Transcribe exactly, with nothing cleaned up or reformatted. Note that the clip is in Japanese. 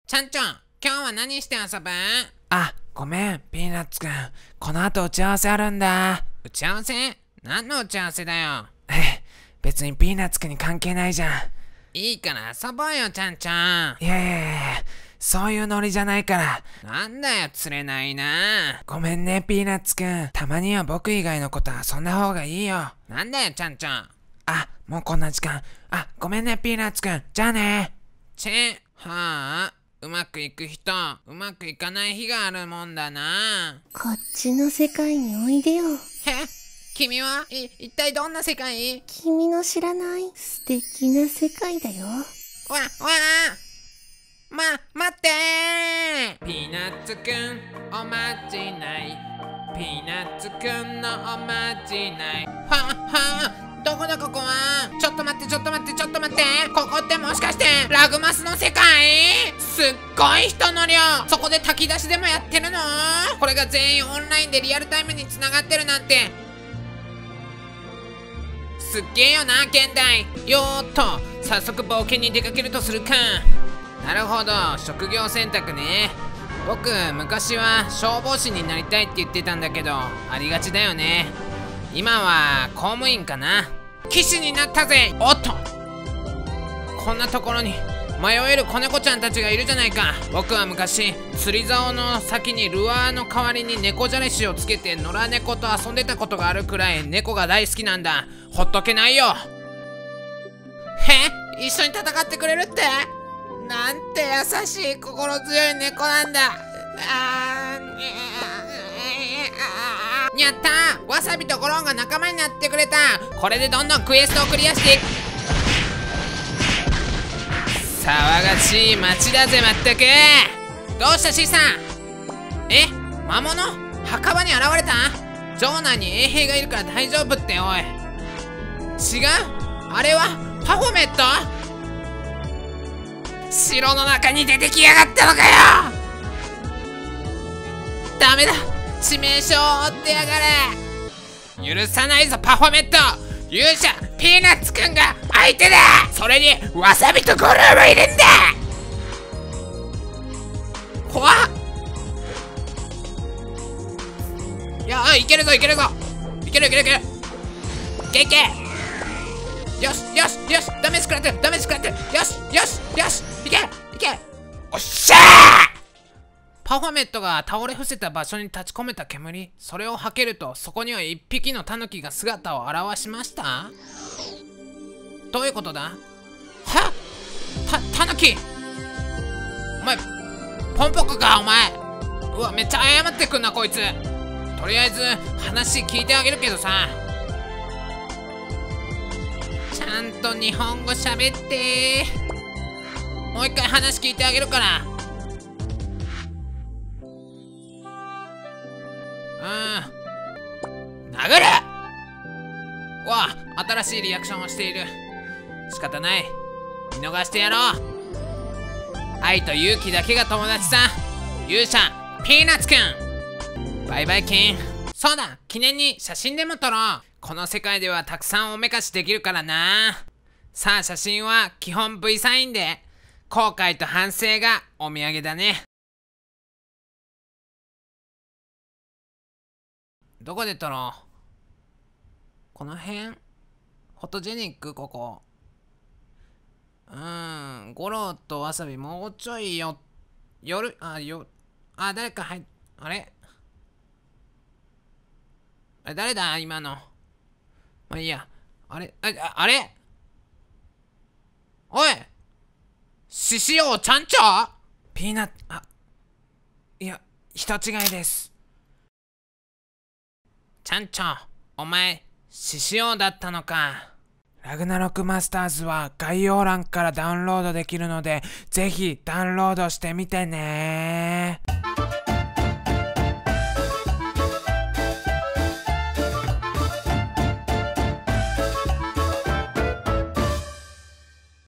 ちゃんちょん、今日は何して遊ぶ？ あ、ごめん、ピーナッツくん。この後打ち合わせあるんだ。 打ち合わせ？何の打ち合わせだよ。 え、別にピーナッツくんに関係ないじゃん。 いいから遊ぼうよ、ちゃんちょん。 いやいやいや、そういうノリじゃないから。 なんだよ、釣れないな。 ごめんね、ピーナッツくん。たまには僕以外のこと遊んだ方がいいよ。 なんだよ、ちゃんちょん。 あ、もうこんな時間。あ、ごめんね、ピーナッツくん。じゃあね。 チェ、はあ、うまくいく人、うまくいかない日があるもんだな。 こっちの世界においでよ。 へ？君はい一体どんな世界？ 君の知らない素敵な世界だよ。 わ、わあ、ま、待ってー。ピーナッツくん、おまじない。ピーナッツくんのおまじない。は、はあ、どこだここは。ちょっと待って、ちょっと待って、ちょっと待って。ここってもしかしてラグマスの世界？すっごい人の量。そこで炊き出しでもやってるの？これが全員オンラインでリアルタイムに繋がってるなんてすっげえよな、現代。よーっと、早速冒険に出かけるとするか。なるほど、職業選択ね。僕、昔は消防士になりたいって言ってたんだけど、ありがちだよね。今は公務員かな。騎士になったぜ。おっと、こんなところに迷える子猫ちゃんたちがいるじゃないか。僕は昔、釣り竿の先にルアーの代わりに猫じゃらしをつけて野良猫と遊んでたことがあるくらい猫が大好きなんだ。ほっとけないよ。へ？一緒に戦ってくれるって？なんて優しい心強い猫なんだ。あー、やったー、わさびとゴロンが仲間になってくれた。これでどんどんクエストをクリアしていく。騒がしい街だぜ、まったく。どうした、シーさん。え、魔物？墓場に現れた？城内に衛兵がいるから大丈夫って。おい、違う、あれはパフォメット？城の中に出てきやがったのかよ。ダメだ、致命傷を負ってやがれ。許さないぞ、パフォメット。勇者ピーナッツくんが相手だ。それにわさびとゴルーもいるんだ。怖っ。いや、いけるぞいけるぞ、いけるいけるいける、いけいけ。よしよしよし、ダメージ食らってる、ダメージ食らってる。よしよしよし、いけいけ。おっしゃー。パフォメットが倒れ伏せた場所に立ち込めた煙、それを吐けるとそこには一匹のタヌキが姿を現しました。どういうことだ？はっ、た、タヌキ、お前ポンポコかお前。うわ、めっちゃ謝ってくんなこいつ。とりあえず話聞いてあげるけどさ、ちゃんと日本語喋って。もう一回話聞いてあげるから。うん、殴る。わあ、新しいリアクションをしている。仕方ない、見逃してやろう。愛と勇気だけが友達さ。勇者ピーナッツくん、バイバイキン。そうだ、記念に写真でも撮ろう。この世界ではたくさんおめかしできるからな。さあ、写真は基本 V サインで、後悔と反省がお土産だね。どこで撮ろう？この辺？フォトジェニック、ここ。うーん、ゴロとわさびもうちょいよ、夜、あ、よ、あ、誰か入っ、あれあれ、誰だ今の。まあいいや。あれ、あ、あれおい、獅子王ちゃんちょ？ ピーナッ、あ、いや、人違いです。 ちゃんちょ、お前、獅子王だったのか。 ラグナロクマスターズは概要欄からダウンロードできるので、ぜひダウンロードしてみてね。